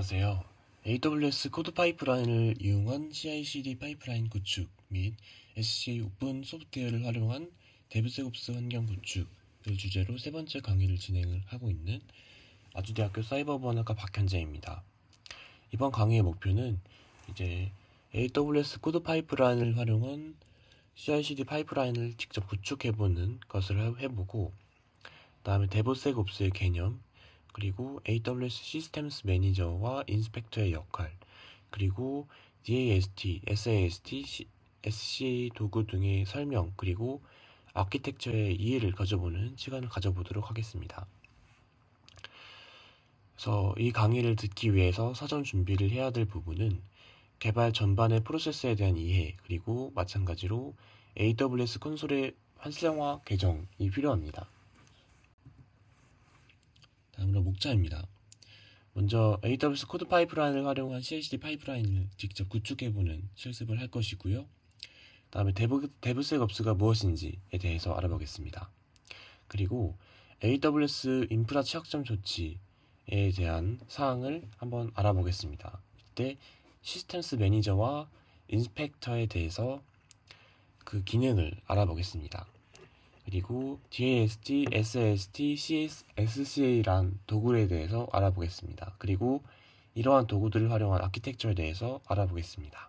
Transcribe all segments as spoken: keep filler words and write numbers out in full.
안녕하세요. 에이더블유에스 코드 파이프라인을 이용한 씨아이씨디 파이프라인 구축 및 에스씨에이 오픈 소프트웨어를 활용한 데브세옵스 환경 구축을 주제로 세 번째 강의를 진행을 하고 있는 아주대학교 사이버보안학과 박현재입니다. 이번 강의의 목표는 이제 에이더블유에스 코드 파이프라인을 활용한 씨아이씨디 파이프라인을 직접 구축해보는 것을 해보고, 그 다음에 데브세옵스의 개념, 그리고 에이더블유에스 시스템스 매니저와 인스펙터의 역할, 그리고 디에이에스티, 에스에이에스티, 에스씨에이 도구 등의 설명, 그리고 아키텍처의 이해를 가져보는 시간을 가져보도록 하겠습니다. 그래서 이 강의를 듣기 위해서 사전 준비를 해야 될 부분은 개발 전반의 프로세스에 대한 이해, 그리고 마찬가지로 에이더블유에스 콘솔의 활성화 계정이 필요합니다. 다음으로 목차입니다. 먼저 에이더블유에스 코드 파이프라인을 활용한 씨아이씨디 파이프라인을 직접 구축해보는 실습을 할 것이고요. 다음에 데브, 데브세옵스가 무엇인지에 대해서 알아보겠습니다. 그리고 에이더블유에스 인프라 취약점 조치에 대한 사항을 한번 알아보겠습니다. 이때 시스템스 매니저와 인스펙터에 대해서 그 기능을 알아보겠습니다. 그리고 디에이에스티, 에스에이에스티, 에스씨에이란 도구에 대해서 알아보겠습니다. 그리고 이러한 도구들을 활용한 아키텍처에 대해서 알아보겠습니다.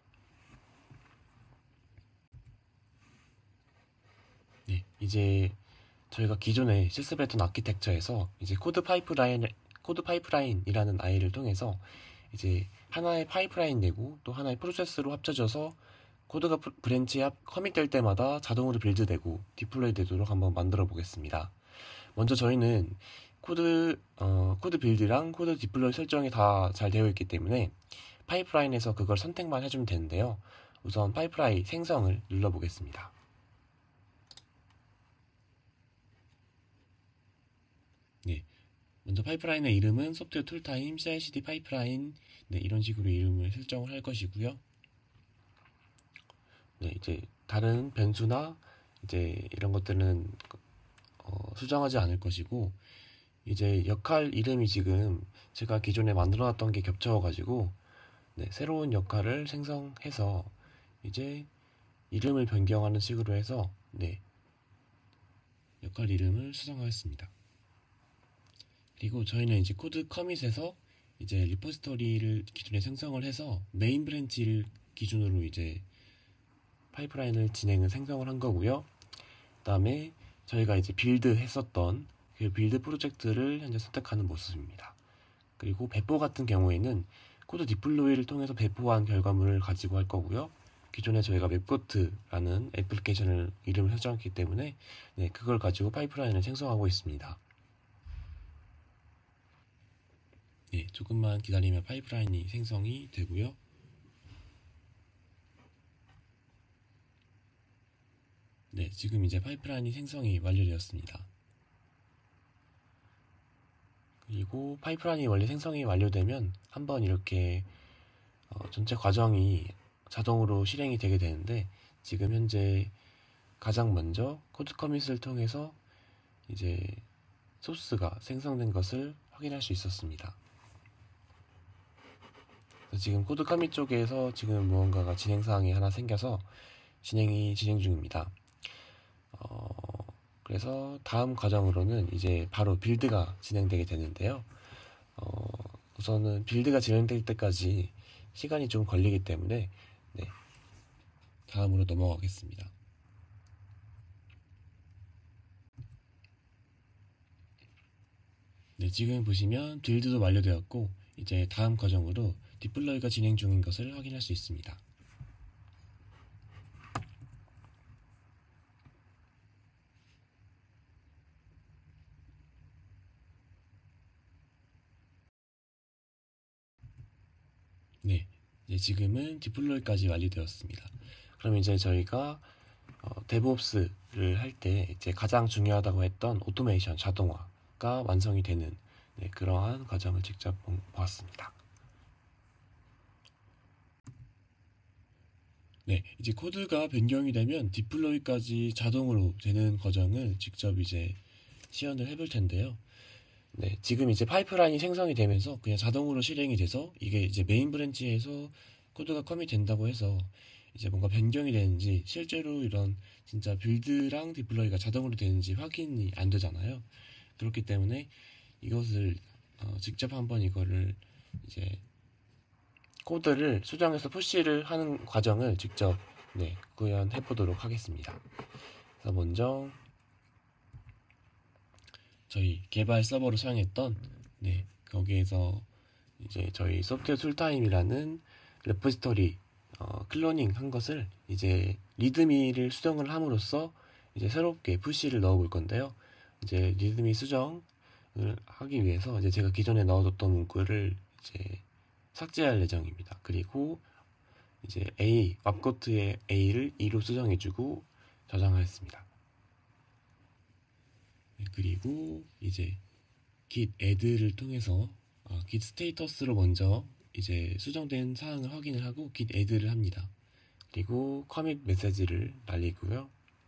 네, 이제 저희가 기존에 실습했던 아키텍처에서 이제 코드 파이프라인, 코드 파이프라인이라는 아이를 통해서 이제 하나의 파이프라인 내고 또 하나의 프로세스로 합쳐져서 코드가 브랜치에 커밋될 때마다 자동으로 빌드되고 디플로이 되도록 한번 만들어 보겠습니다. 먼저 저희는 코드, 어, 코드 빌드랑 코드 디플로이 설정이 다 잘 되어 있기 때문에 파이프라인에서 그걸 선택만 해주면 되는데요. 우선 파이프라인 생성을 눌러보겠습니다. 네, 먼저 파이프라인의 이름은 소프트웨어 툴타임 씨아이씨디 파이프라인, 네, 이런 식으로 이름을 설정을 할 것이고요. 네, 이제 다른 변수나 이제 이런 것들은 어, 수정하지 않을 것이고, 이제 역할 이름이 지금 제가 기존에 만들어놨던 게 겹쳐가지고 네, 새로운 역할을 생성해서 이제 이름을 변경하는 식으로 해서 네, 역할 이름을 수정하겠습니다. 그리고 저희는 이제 코드 커밋에서 이제 리포지터리를 기존에 생성을 해서 메인 브랜치를 기준으로 이제 파이프라인을 진행을 생성을 한 거고요. 그 다음에 저희가 이제 빌드 했었던 그 빌드 프로젝트를 현재 선택하는 모습입니다. 그리고 배포 같은 경우에는 코드 디플로이를 통해서 배포한 결과물을 가지고 할 거고요. 기존에 저희가 웹코트라는 애플리케이션을 이름을 설정했기 때문에 네, 그걸 가지고 파이프라인을 생성하고 있습니다. 네, 조금만 기다리면 파이프라인이 생성이 되고요. 네, 지금 이제 파이프라인이 생성이 완료되었습니다. 그리고 파이프라인이 원래 생성이 완료되면 한번 이렇게 어, 전체 과정이 자동으로 실행이 되게 되는데, 지금 현재 가장 먼저 코드 커밋을 통해서 이제 소스가 생성된 것을 확인할 수 있었습니다. 지금 코드 커밋 쪽에서 지금 무언가가 진행사항이 하나 생겨서 진행이 진행 중입니다. 어, 그래서 다음 과정으로는 이제 바로 빌드가 진행되게 되는데요. 어, 우선은 빌드가 진행될 때까지 시간이 좀 걸리기 때문에 네, 다음으로 넘어가겠습니다. 네, 지금 보시면 빌드도 완료되었고 이제 다음 과정으로 디플로이가 진행 중인 것을 확인할 수 있습니다. 네, 이제 지금은 디플로이까지 완료되었습니다. 그럼 이제 저희가 어, 데브옵스를 할 때 이제 가장 중요하다고 했던 오토메이션, 자동화가 완성이 되는 네, 그러한 과정을 직접 보았습니다. 네, 이제 코드가 변경이 되면 디플로이까지 자동으로 되는 과정을 직접 이제 시연을 해볼 텐데요. 네, 지금 이제 파이프라인이 생성이 되면서 그냥 자동으로 실행이 돼서 이게 이제 메인 브랜치에서 코드가 커밋 된다고 해서 이제 뭔가 변경이 되는지 실제로 이런 진짜 빌드랑 디플로이가 자동으로 되는지 확인이 안 되잖아요. 그렇기 때문에 이것을 어, 직접 한번 이거를 이제 코드를 수정해서 푸시를 하는 과정을 직접 네, 구현해 보도록 하겠습니다. 그래서 먼저 저희 개발 서버로 사용했던 네, 거기에서 이제 저희 소프트웨어 툴타임이라는 레포지토리 어, 클로닝 한 것을 이제 리드미를 수정을 함으로써 이제 새롭게 푸시를 넣어 볼 건데요. 이제 리드미 수정을 하기 위해서 이제 제가 기존에 넣어뒀던 문구를 이제 삭제할 예정입니다. 그리고 이제 A, 왑코트의 A를 이로 수정해주고 저장하였습니다. 네, 그리고 이제 git add를 통해서 어, git 스테이터스로 먼저 이제 수정된 사항을 확인을 하고 git add를 합니다. 그리고 commit 메시지를 날리고요.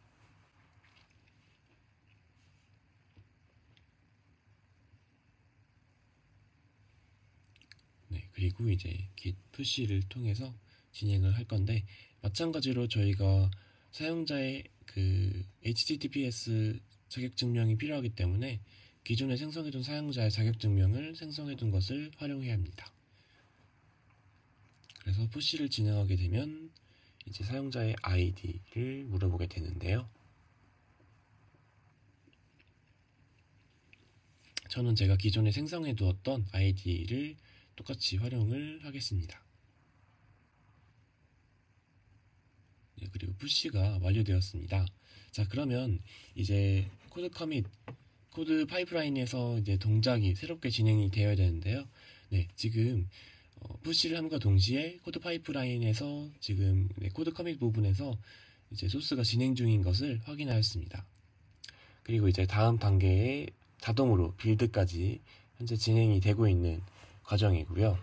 네, 그리고 이제 git push를 통해서 진행을 할 건데 마찬가지로 저희가 사용자의 그 에이치티티피에스 자격증명이 필요하기 때문에 기존에 생성해둔 사용자의 자격증명을 생성해둔 것을 활용해야 합니다. 그래서 푸시를 진행하게 되면 이제 사용자의 아이디를 물어보게 되는데요. 저는 제가 기존에 생성해 두었던 아이디를 똑같이 활용을 하겠습니다. 네, 그리고 푸시가 완료되었습니다. 자, 그러면 이제 코드 커밋, 코드 파이프라인에서 이제 동작이 새롭게 진행이 되어야 되는데요. 네, 지금 어, 푸시를 함과 동시에 코드 파이프라인에서 지금 네, 코드 커밋 부분에서 이제 소스가 진행 중인 것을 확인하였습니다. 그리고 이제 다음 단계에 자동으로 빌드까지 현재 진행이 되고 있는 과정이고요.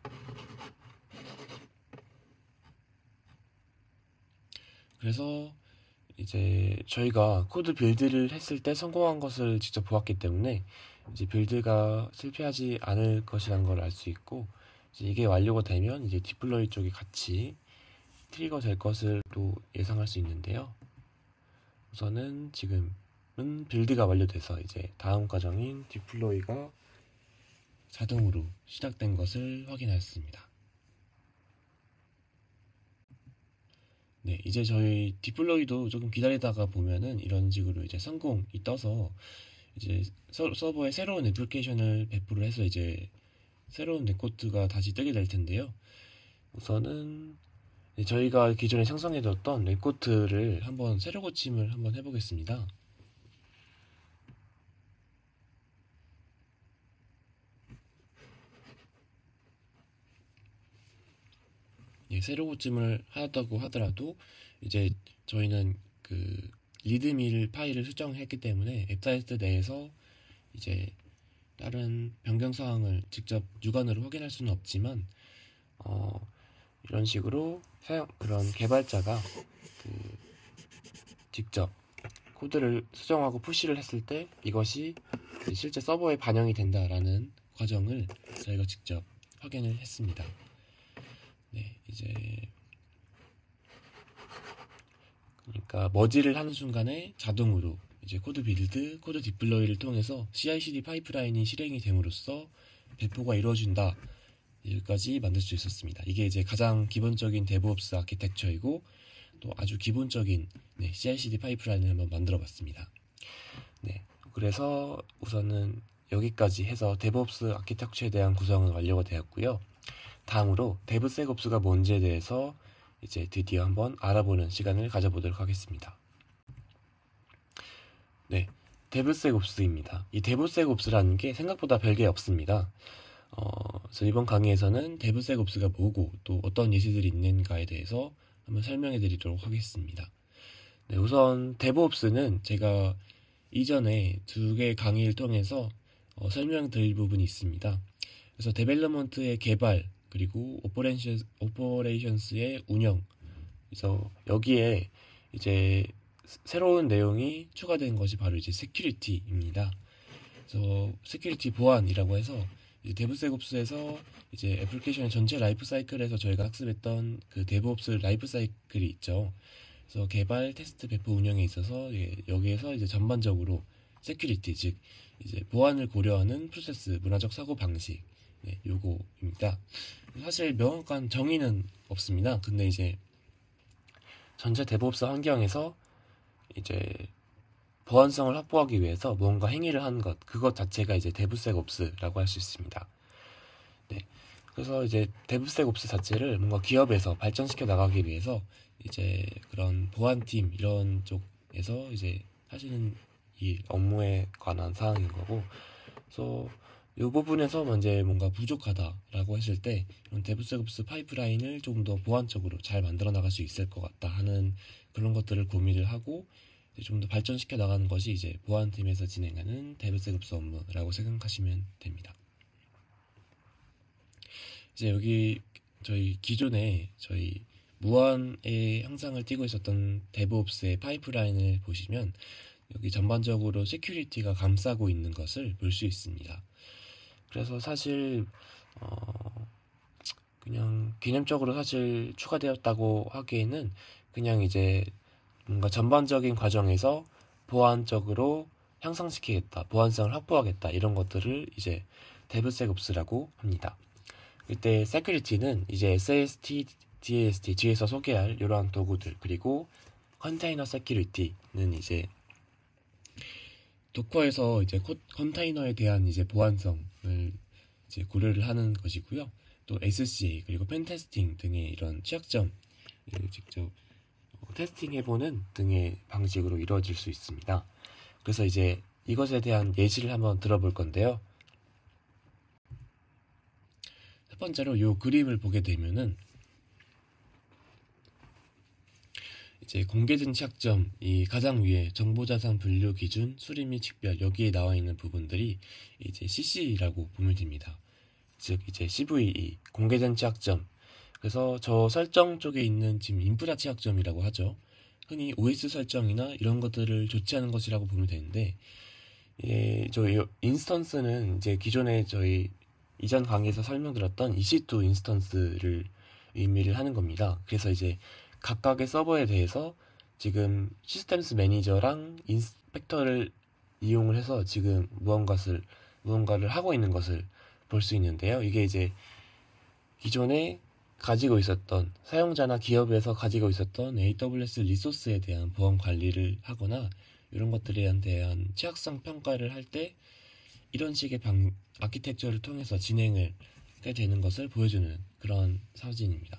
그래서 이제 저희가 코드 빌드를 했을 때 성공한 것을 직접 보았기 때문에 이제 빌드가 실패하지 않을 것이라는 걸 알 수 있고 이제 이게 완료가 되면 이제 디플로이 쪽이 같이 트리거 될 것을 또 예상할 수 있는데요. 우선은 지금은 빌드가 완료돼서 이제 다음 과정인 디플로이가 자동으로 시작된 것을 확인하였습니다. 네, 이제 저희 디플로이도 조금 기다리다가 보면은 이런 식으로 이제 성공이 떠서 이제 서, 서버에 새로운 애플리케이션을 배포를 해서 이제 새로운 넷코트가 다시 뜨게 될 텐데요. 우선은 저희가 기존에 생성해뒀던 넷코트를 한번 새로 고침을 한번 해보겠습니다. 예, 새로 고침을 하였다고 하더라도 이제 저희는 그 리드밀 파일을 수정했기 때문에 앱사이트 내에서 이제 다른 변경 사항을 직접 육안으로 확인할 수는 없지만 어, 이런 식으로 사용 그런 개발자가 그 직접 코드를 수정하고 푸시를 했을 때 이것이 실제 서버에 반영이 된다라는 과정을 저희가 직접 확인을 했습니다. 네, 이제 그러니까 머지를 하는 순간에 자동으로 이제 코드 빌드, 코드 디플로이를 통해서 씨아이씨디 파이프라인이 실행이 됨으로써 배포가 이루어진다. 여기까지 만들 수 있었습니다. 이게 이제 가장 기본적인 데브옵스 아키텍처이고 또 아주 기본적인 네, 씨아이씨디 파이프라인을 한번 만들어 봤습니다. 네, 그래서 우선은 여기까지 해서 데브옵스 아키텍처에 대한 구성은 완료가 되었고요. 다음으로 데브섹옵스가 뭔지에 대해서 이제 드디어 한번 알아보는 시간을 가져보도록 하겠습니다. 네, 데브섹옵스입니다. 이 데브섹옵스라는 게 생각보다 별게 없습니다. 어, 그래서 이번 강의에서는 데브섹옵스가 뭐고 또 어떤 예시들이 있는가에 대해서 한번 설명해 드리도록 하겠습니다. 네, 우선 데브옵스는 제가 이전에 두 개의 강의를 통해서 어, 설명드릴 부분이 있습니다. 그래서 데벨롭먼트의 개발 그리고 오퍼레이션, 오퍼레이션스의 운영 그래서 여기에 이제 새로운 내용이 추가된 것이 바로 이제 세큐리티입니다. 그래서 세큐리티 보안이라고 해서 이제 데브세옵스에서 이제 애플리케이션의 전체 라이프 사이클에서 저희가 학습했던 그 데브옵스 라이프 사이클이 있죠. 그래서 개발, 테스트, 배포, 운영에 있어서 예, 여기에서 이제 전반적으로 세큐리티, 즉 이제 보안을 고려하는 프로세스, 문화적 사고 방식, 네, 요거입니다. 사실 명확한 정의는 없습니다. 근데 이제 전체 데브옵스 환경에서 이제 보안성을 확보하기 위해서 무언가 행위를 하는 것, 그것 자체가 이제 데브세옵스라고 할 수 있습니다. 네. 그래서 이제 데브세옵스 자체를 뭔가 기업에서 발전시켜 나가기 위해서 이제 그런 보안팀 이런 쪽에서 이제 하시는 이 업무에 관한 사항인 거고, 그래서 이 부분에서 이제 뭔가 부족하다라고 했을 때 이런 데브세옵스 파이프라인을 좀 더 보안적으로 잘 만들어 나갈 수 있을 것 같다 하는 그런 것들을 고민을 하고 좀 더 발전시켜 나가는 것이 이제 보안팀에서 진행하는 데브세옵스 업무라고 생각하시면 됩니다. 이제 여기 저희 기존에 저희 무한의 형상을 띠고 있었던 데브옵스의 파이프라인을 보시면 여기 전반적으로 세큐리티가 감싸고 있는 것을 볼 수 있습니다. 그래서 사실 어 그냥 개념적으로 사실 추가되었다고 하기에는 그냥 이제 뭔가 전반적인 과정에서 보안적으로 향상시키겠다, 보안성을 확보하겠다 이런 것들을 이제 데브세옵스라고 합니다. 이때 세큐리티는 이제 에스에이에스티, 디에이에스티 뒤에서 소개할 이러한 도구들, 그리고 컨테이너 세큐리티는 이제 도커에서 이제 컨테이너에 대한 이제 보안성을 이제 고려를 하는 것이고요. 또 에스씨에이 그리고 펜테스팅 등의 이런 취약점을 직접 테스팅해보는 등의 방식으로 이루어질 수 있습니다. 그래서 이제 이것에 대한 예시를 한번 들어볼 건데요. 첫 번째로 이 그림을 보게 되면은 이제 공개된 취약점, 이 가장 위에 정보자산 분류 기준, 수립 및 식별, 여기에 나와 있는 부분들이 이제 씨씨라고 보면 됩니다. 즉 이제 씨브이이, 공개된 취약점. 그래서 저 설정 쪽에 있는 지금 인프라 취약점이라고 하죠. 흔히 오에스 설정이나 이런 것들을 조치하는 것이라고 보면 되는데, 예, 저 인스턴스는 이제 기존에 저희 이전 강의에서 설명드렸던 이씨투 인스턴스를 의미를 하는 겁니다. 그래서 이제 각각의 서버에 대해서 지금 시스템스 매니저랑 인스펙터를 이용을 해서 지금 무언가를, 무언가를 하고 있는 것을 볼 수 있는데요. 이게 이제 기존에 가지고 있었던, 사용자나 기업에서 가지고 있었던 에이더블유에스 리소스에 대한 보안 관리를 하거나 이런 것들에 대한 취약성 평가를 할 때 이런 식의 방, 아키텍처를 통해서 진행을 하게 되는 것을 보여주는 그런 사진입니다.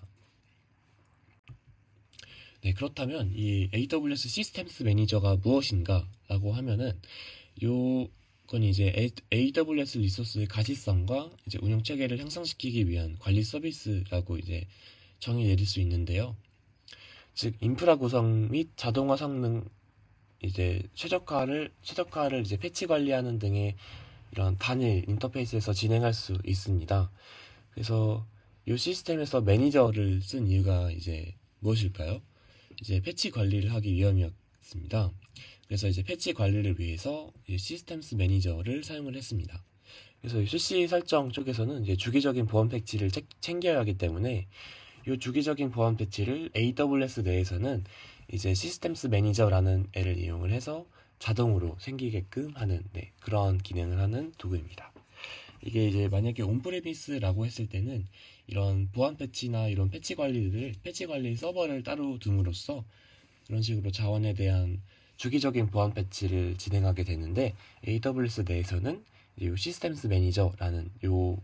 네, 그렇다면 이 에이더블유에스 시스템스 매니저가 무엇인가 라고 하면은 요건 이제 에이더블유에스 리소스의 가시성과 이제 운영 체계를 향상시키기 위한 관리 서비스라고 이제 정의 내릴 수 있는데요. 즉 인프라 구성 및 자동화 성능 이제 최적화를 최적화를 이제 패치 관리하는 등의 이런 단일 인터페이스에서 진행할 수 있습니다. 그래서 이 시스템에서 매니저를 쓴 이유가 이제 무엇일까요? 이제 패치 관리를 하기 위함이었습니다. 그래서 이제 패치 관리를 위해서 시스템스 매니저를 사용을 했습니다. 그래서 이 씨씨 설정 쪽에서는 이제 주기적인 보안 패치를 책, 챙겨야 하기 때문에 이 주기적인 보안 패치를 에이더블유에스 내에서는 이제 시스템스 매니저라는 애를 이용을 해서 자동으로 생기게끔 하는 네, 그런 기능을 하는 도구입니다. 이게 이제 만약에 온프레미스라고 했을 때는 이런 보안 패치나 이런 패치 관리들을 패치 관리 서버를 따로 둠으로써 이런 식으로 자원에 대한 주기적인 보안 패치를 진행하게 되는데 에이더블유에스 내에서는 이 시스템스 매니저라는 요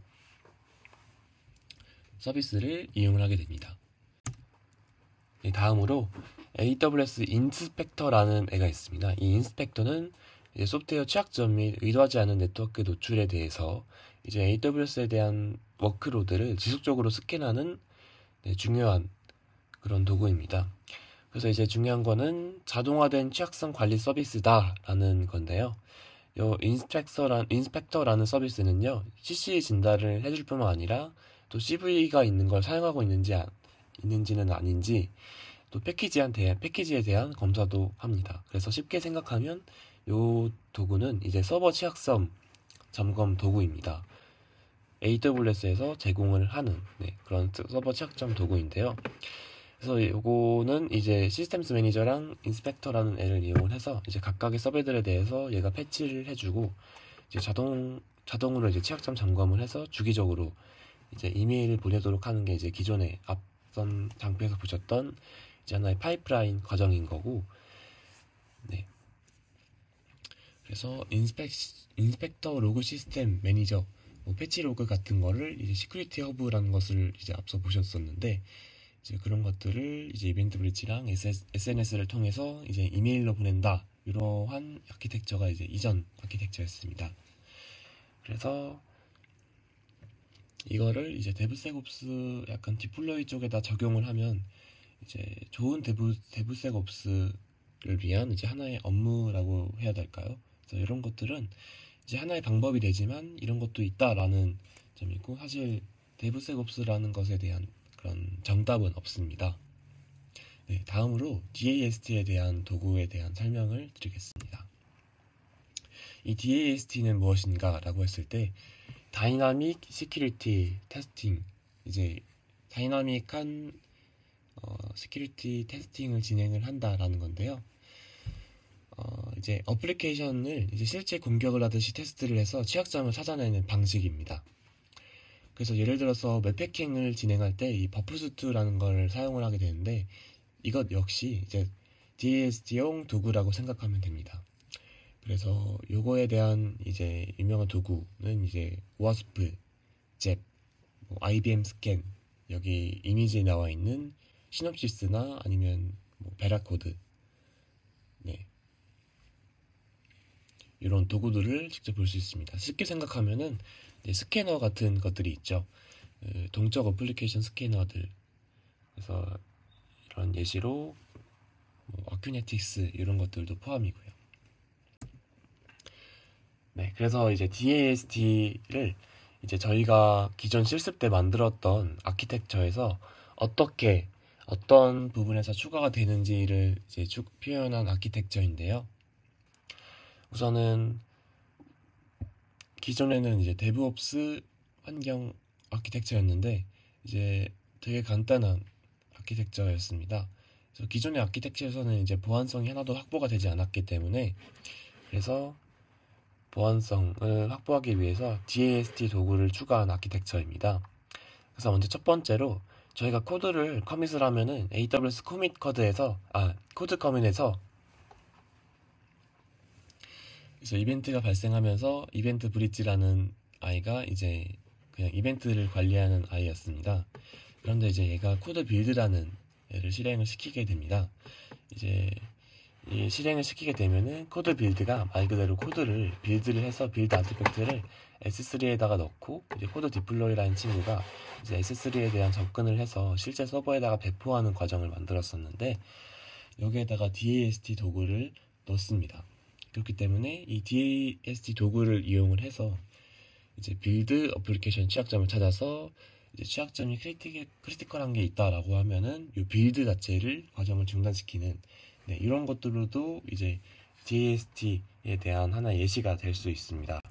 서비스를 이용을 하게 됩니다. 네, 다음으로 에이더블유에스 인스펙터라는 애가 있습니다. 이 인스펙터는 이제 소프트웨어 취약점 및 의도하지 않은 네트워크 노출에 대해서 이제 에이더블유에스에 대한 워크로드를 지속적으로 스캔하는 네, 중요한 그런 도구입니다. 그래서 이제 중요한 거는 자동화된 취약성 관리 서비스다라는 건데요. 요 인스펙터란, 인스펙터라는 서비스는요, 씨씨 진단을 해줄 뿐만 아니라 또 씨브이가 있는 걸 사용하고 있는지, 있는지는 아닌지 또 패키지에 대한, 패키지에 대한 검사도 합니다. 그래서 쉽게 생각하면 요 도구는 이제 서버 취약성 점검 도구입니다. 에이더블유에스에서 제공을 하는 네, 그런 서버 취약점 도구인데요. 그래서 요거는 이제 시스템스 매니저랑 인스펙터라는 애를 이용을 해서 이제 각각의 서버들에 대해서 얘가 패치를 해주고 이제 자동 자동으로 이제 취약점 점검을 해서 주기적으로 이제 이메일을 보내도록 하는 게 이제 기존의 앞선 장표에서 보셨던 이제 하나의 파이프라인 과정인 거고, 네. 그래서 인스펙 인스펙터 로그 시스템 매니저, 뭐 패치 로그 같은 거를 이제 시큐리티 허브라는 것을 이제 앞서 보셨었는데, 이제 그런 것들을 이제 이벤트 브릿지랑 에스엔에스를 통해서 이제 이메일로 보낸다. 이러한 아키텍처가 이제 이전 아키텍처였습니다. 그래서 이거를 이제 데브섹옵스 약간 디플로이 쪽에다 적용을 하면 이제 좋은 데브 데브섹옵스를 위한 이제 하나의 업무라고 해야 될까요? 그래서 이런 것들은 이제 하나의 방법이 되지만 이런 것도 있다라는 점이고, 사실 데브섹옵스라는 것에 대한 그런 정답은 없습니다. 네, 다음으로 디에이에스티에 대한 도구에 대한 설명을 드리겠습니다. 이 디에이에스티는 무엇인가 라고 했을 때 다이나믹 시큐리티 테스팅, 이제 다이나믹한 어, 시큐리티 테스팅을 진행을 한다라는 건데요. 어, 이제 어플리케이션을 이제 실제 공격을 하듯이 테스트를 해서 취약점을 찾아내는 방식입니다. 그래서 예를 들어서 웹패킹을 진행할 때 이 버프수트라는 걸 사용을 하게 되는데, 이것 역시 이제 디에이에스티용 도구라고 생각하면 됩니다. 그래서 요거에 대한 이제 유명한 도구는 이제 와스프, 잽, 뭐 아이비엠 스캔, 여기 이미지에 나와 있는 시놉시스나 아니면 뭐 베라코드, 네, 이런 도구들을 직접 볼 수 있습니다. 쉽게 생각하면은 스캐너 같은 것들이 있죠. 동적 어플리케이션 스캐너들. 그래서 이런 예시로 뭐 어큐네틱스 이런 것들도 포함이고요. 네, 그래서 이제 디에이에스티를 이제 저희가 기존 실습 때 만들었던 아키텍처에서 어떻게 어떤 부분에서 추가가 되는지를 이제 쭉 표현한 아키텍처인데요. 우선은 기존에는 이제 데브옵스 환경 아키텍처였는데 이제 되게 간단한 아키텍처였습니다. 그래서 기존의 아키텍처에서는 이제 보안성이 하나도 확보가 되지 않았기 때문에, 그래서 보안성을 확보하기 위해서 디에이에스티 도구를 추가한 아키텍처입니다. 그래서 먼저 첫 번째로 저희가 코드를 커밋을 하면은 에이더블유에스 코밋 코드에서 아 코드 커밋에서 그래서 이벤트가 발생하면서 이벤트 브릿지라는 아이가 이제 그냥 이벤트를 관리하는 아이였습니다. 그런데 이제 얘가 코드 빌드라는 애를 실행을 시키게 됩니다. 이제 이 실행을 시키게 되면은 코드 빌드가 말 그대로 코드를 빌드를 해서 빌드 아티팩트를 에스쓰리에다가 넣고, 이제 코드 디플로이라는 친구가 이제 에스쓰리에 대한 접근을 해서 실제 서버에다가 배포하는 과정을 만들었었는데, 여기에다가 디에이에스티 도구를 넣습니다. 그렇기 때문에 이 디에이에스티 도구를 이용을 해서 이제 빌드 어플리케이션 취약점을 찾아서 이제 취약점이 크리티컬, 크리티컬한 게 있다라고 하면은 이 빌드 자체를 과정을 중단시키는, 네, 이런 것들로도 이제 디에이에스티에 대한 하나의 예시가 될 수 있습니다.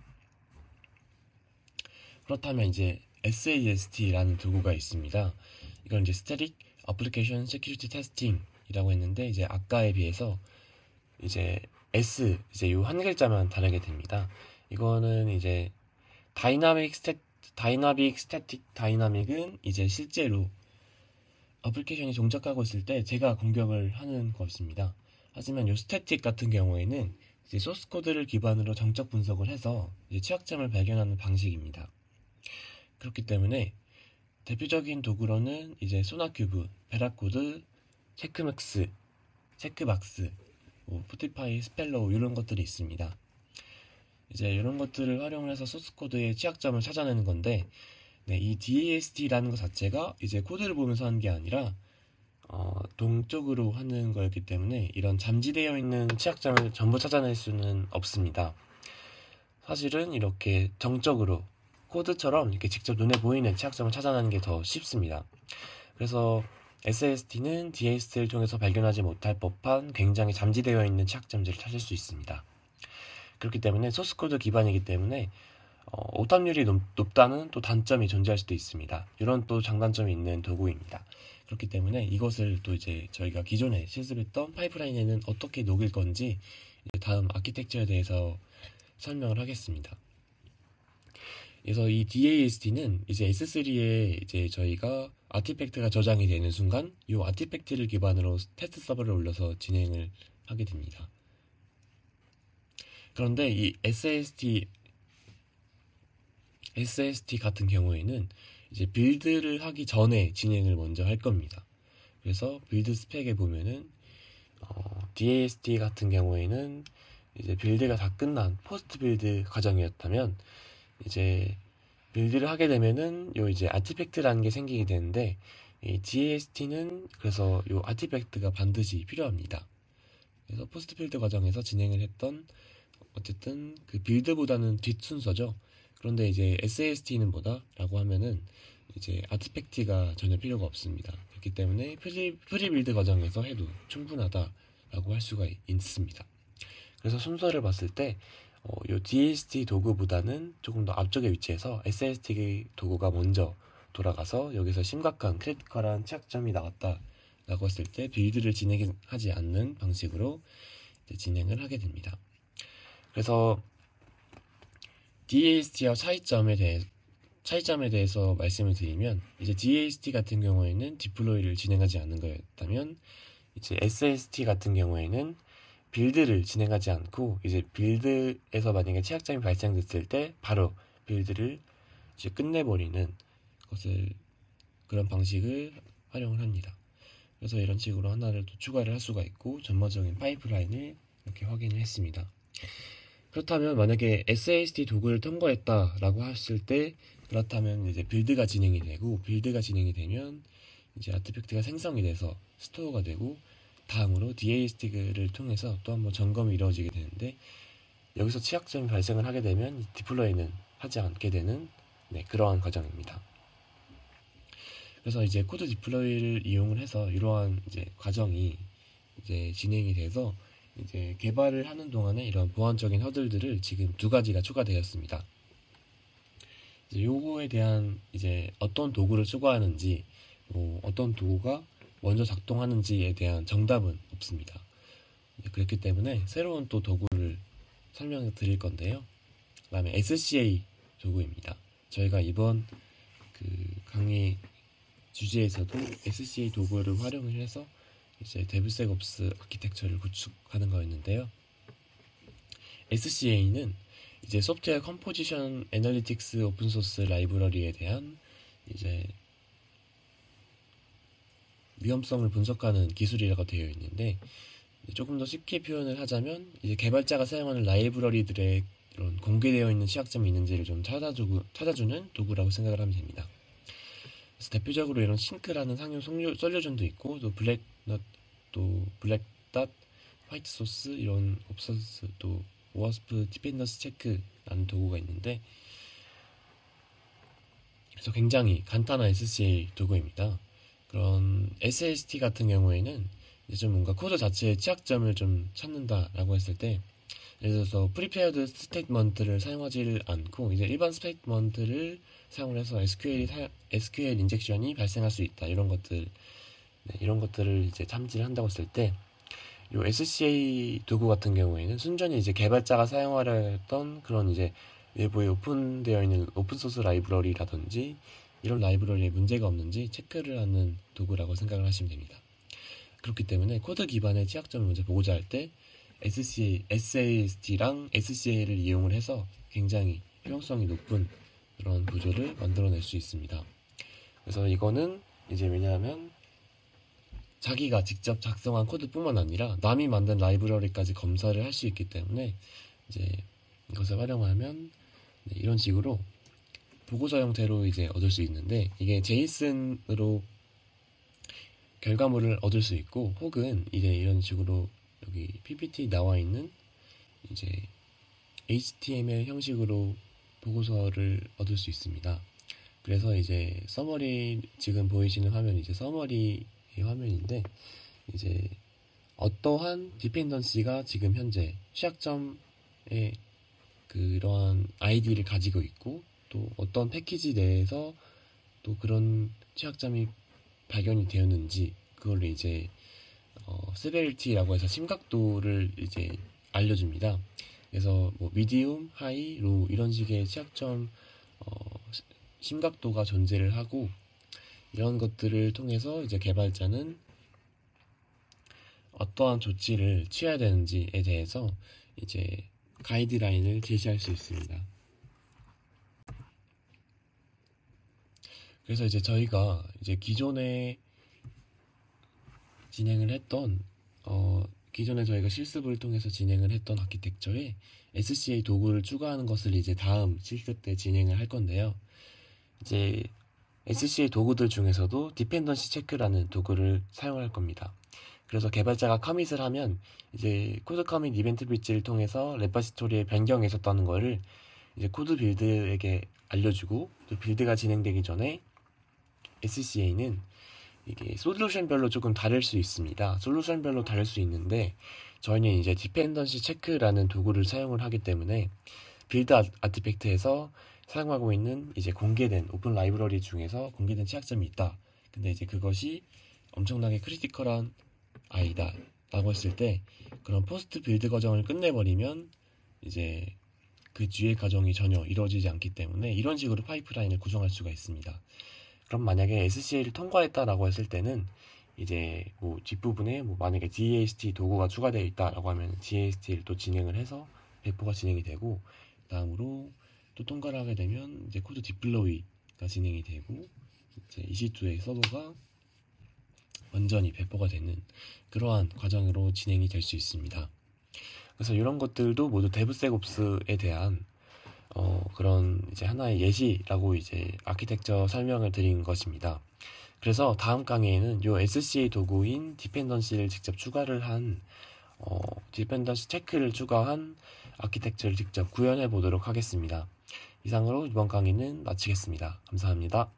그렇다면 이제 에스에이에스티라는 도구가 있습니다. 이건 이제 Static Application Security Testing이라고 했는데, 이제 아까에 비해서 이제 S, 이제 요 한 글자만 다르게 됩니다. 이거는 이제 다이나믹 스태 다이나믹 스태틱 다이나믹은 이제 실제로 어플리케이션이 동작하고 있을 때 제가 공격을 하는 것입니다. 하지만 요 스태틱 같은 경우에는 이제 소스 코드를 기반으로 정적 분석을 해서 이제 취약점을 발견하는 방식입니다. 그렇기 때문에 대표적인 도구로는 이제 소나큐브, 베라코드, 체크맥스, 체크박스, 뭐 포티파이, 스펠로우 이런 것들이 있습니다. 이제 이런 것들을 활용을 해서 소스 코드의 취약점을 찾아내는 건데, 네, 이 디에이에스티라는 것 자체가 이제 코드를 보면서 하는 게 아니라 어, 동적으로 하는 거였기 때문에 이런 잠재되어 있는 취약점을 전부 찾아낼 수는 없습니다. 사실은 이렇게 정적으로 코드처럼 이렇게 직접 눈에 보이는 취약점을 찾아내는 게 더 쉽습니다. 그래서 에스에이에스티는 디에이에스티를 통해서 발견하지 못할 법한 굉장히 잠재되어 있는 취약점들을 찾을 수 있습니다. 그렇기 때문에 소스코드 기반이기 때문에 어, 오답률이 높, 높다는 또 단점이 존재할 수도 있습니다. 이런 또 장단점이 있는 도구입니다. 그렇기 때문에 이것을 또 이제 저희가 기존에 실습했던 파이프라인에는 어떻게 녹일 건지 이제 다음 아키텍처에 대해서 설명을 하겠습니다. 그래서 이 디에이에스티는 이제 에스 쓰리에 이제 저희가 아티팩트가 저장이 되는 순간 이 아티팩트를 기반으로 테스트 서버를 올려서 진행을 하게 됩니다. 그런데 이 에스에스티 에스에스티 같은 경우에는 이제 빌드를 하기 전에 진행을 먼저 할 겁니다. 그래서 빌드 스펙에 보면은 어, 디에이에스티 같은 경우에는 이제 빌드가 다 끝난 포스트 빌드 과정이었다면 이제 빌드를 하게 되면은 요 이제 아티팩트라는 게 생기게 되는데 이 디에이에스티는 그래서 요 아티팩트가 반드시 필요합니다. 그래서 포스트 빌드 과정에서 진행을 했던 어쨌든 그 빌드보다는 뒷순서죠. 그런데 이제 에스에스티는 뭐다라고 하면은 이제 아티팩트가 전혀 필요가 없습니다. 그렇기 때문에 프리, 프리 빌드 과정에서 해도 충분하다라고 할 수가 있습니다. 그래서 순서를 봤을 때 어, 요 디에이에스티 도구보다는 조금 더 앞쪽에 위치해서 에스에스티 도구가 먼저 돌아가서 여기서 심각한 크리티컬한 취약점이 나왔다라고 했을 때 빌드를 진행하지 않는 방식으로 이제 진행을 하게 됩니다. 그래서 디에이에스티와 차이점에 대해 차이점에 대해서 말씀을 드리면 이제 디에이에스티 같은 경우에는 디플로이를 진행하지 않는 거였다면 이제 에스에스티 같은 경우에는 빌드를 진행하지 않고 이제 빌드에서 만약에 취약점이 발생됐을 때 바로 빌드를 이제 끝내버리는 것을 그런 방식을 활용을 합니다. 그래서 이런 식으로 하나를 또 추가를 할 수가 있고 전반적인 파이프라인을 이렇게 확인을 했습니다. 그렇다면 만약에 에스에스티 도구를 통과했다라고 했을 때 그렇다면 이제 빌드가 진행이 되고 빌드가 진행이 되면 이제 아티팩트가 생성이 돼서 스토어가 되고 다음으로 디에이에스티를 통해서 또 한번 점검이 이루어지게 되는데 여기서 취약점이 발생을 하게 되면 디플로이는 하지 않게 되는 네, 그러한 과정입니다. 그래서 이제 코드 디플로이를 이용을 해서 이러한 이제 과정이 이제 진행이 돼서 이제 개발을 하는 동안에 이런 보안적인 허들들을 지금 두 가지가 추가되었습니다. 이제 요거에 대한 이제 어떤 도구를 추가하는지, 뭐 어떤 도구가 먼저 작동하는지에 대한 정답은 없습니다. 그렇기 때문에 새로운 또 도구를 설명을 드릴 건데요. 그 다음에 에스씨에이 도구입니다. 저희가 이번 그 강의 주제에서도 에스씨에이 도구를 활용을 해서 이제 데브세옵스 아키텍처를 구축하는 거였는데요. 에스씨에이는 이제 소프트웨어 컴포지션 애널리틱스 오픈소스 라이브러리에 대한 이제 위험성을 분석하는 기술이라고 되어 있는데 조금 더 쉽게 표현을 하자면 이제 개발자가 사용하는 라이브러리들의 이런 공개되어 있는 취약점이 있는지를 좀 찾아주고, 찾아주는 도구라고 생각을 하면 됩니다. 그래서 대표적으로 이런 싱크라는 상용 솔루션도 있고 또 블랙넛, 또 블랙닷, 화이트 소스 이런 옵서스 또 오와스프 디펜던스 체크라는 도구가 있는데 그래서 굉장히 간단한 에스씨에이 도구입니다. 그런 에스에스티 같은 경우에는 이제 좀 뭔가 코드 자체의 취약점을 좀 찾는다라고 했을 때 예를 들어서 프리페어드 스테이트먼트를 사용하지 않고 이제 일반 스테이트먼트를 사용을 해서 에스큐엘이 사, 에스큐엘 인젝션이 발생할 수 있다 이런 것들 네, 이런 것들을 이제 탐지를 한다고 했을 때 요 에스씨에이 도구 같은 경우에는 순전히 이제 개발자가 사용하려 했던 그런 이제 외부에 오픈되어 있는 오픈소스 라이브러리라든지 이런 라이브러리에 문제가 없는지 체크를 하는 도구라고 생각을 하시면 됩니다. 그렇기 때문에 코드 기반의 취약점을 먼저 보고자 할 때 에스씨에이, 에스에이에스티랑 에스씨에이를 이용을 해서 굉장히 효용성이 높은 그런 구조를 만들어낼 수 있습니다. 그래서 이거는 이제 왜냐하면 자기가 직접 작성한 코드뿐만 아니라 남이 만든 라이브러리까지 검사를 할 수 있기 때문에 이제 이것을 활용하면 이런 식으로 보고서 형태로 이제 얻을 수 있는데 이게 제이슨으로 결과물을 얻을 수 있고 혹은 이제 이런 식으로 여기 피피티 나와 있는 이제 에이치티엠엘 형식으로 보고서를 얻을 수 있습니다. 그래서 이제 서머리 지금 보이시는 화면이 이제 서머리 화면인데 이제 어떠한 디펜던시가 지금 현재 취약점에 그런 아이디를 가지고 있고 또 어떤 패키지 내에서 또 그런 취약점이 발견이 되었는지 그걸로 이제 어, 세베리티라고 해서 심각도를 이제 알려줍니다. 그래서 뭐 미디움, 하이, 로우 이런 식의 취약점 어, 심각도가 존재를 하고 이런 것들을 통해서 이제 개발자는 어떠한 조치를 취해야 되는지에 대해서 이제 가이드라인을 제시할 수 있습니다. 그래서 이제 저희가 이제 기존에 진행을 했던 어 기존에 저희가 실습을 통해서 진행을 했던 아키텍처에 에스씨에이 도구를 추가하는 것을 이제 다음 실습 때 진행을 할 건데요. 이제 에스씨에이 도구들 중에서도 디펜던시 체크라는 도구를 사용할 겁니다. 그래서 개발자가 커밋을 하면 이제 코드 커밋 이벤트 브릿지를 통해서 레퍼지토리에 변경이 있었다는 거를 이제 코드 빌드에게 알려주고 또 빌드가 진행되기 전에 에스씨에이는 이게 솔루션별로 조금 다를 수 있습니다. 솔루션별로 다를 수 있는데 저희는 이제 디펜던시 체크라는 도구를 사용을 하기 때문에 빌드 아티팩트에서 사용하고 있는 이제 공개된 오픈 라이브러리 중에서 공개된 취약점이 있다. 근데 이제 그것이 엄청나게 크리티컬한 아이다 라고 했을 때 그런 포스트 빌드 과정을 끝내버리면 이제 그 뒤의 과정이 전혀 이루어지지 않기 때문에 이런 식으로 파이프라인을 구성할 수가 있습니다. 그럼 만약에 에스씨에이를 통과했다라고 했을 때는 이제 뭐 뒷부분에 뭐 만약에 디에이에스티 도구가 추가되어 있다라고 하면 디에이에스티를 또 진행을 해서 배포가 진행이 되고 다음으로 또 통과를 하게 되면 이제 코드 디플로이가 진행이 되고 이제 이시투의 서버가 완전히 배포가 되는 그러한 과정으로 진행이 될 수 있습니다. 그래서 이런 것들도 모두 데브세옵스에 대한 어, 그런 이제 하나의 예시라고 이제 아키텍처 설명을 드린 것입니다. 그래서 다음 강의에는 이 에스씨에이 도구인 디펜던시를 직접 추가를 한 어, 디펜던시 체크를 추가한 아키텍처를 직접 구현해 보도록 하겠습니다. 이상으로 이번 강의는 마치겠습니다. 감사합니다.